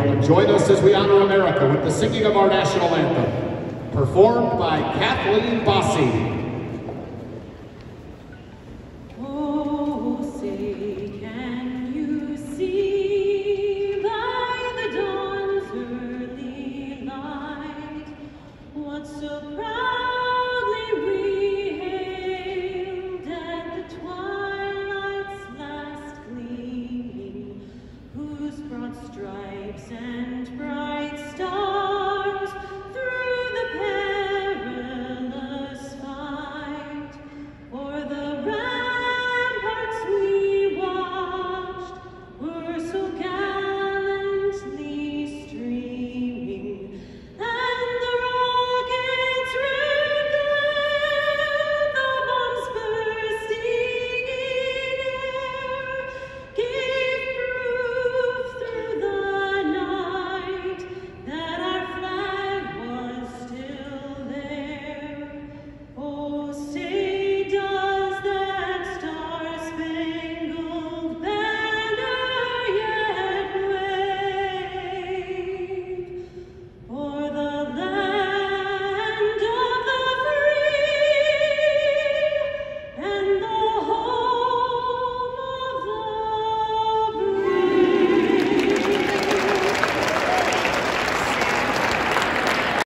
Anthem. Join us as we honor America with the singing of our national anthem, performed by Kathleen Basi. So proudly we hailed at the twilight's last gleaming, whose broad stripes and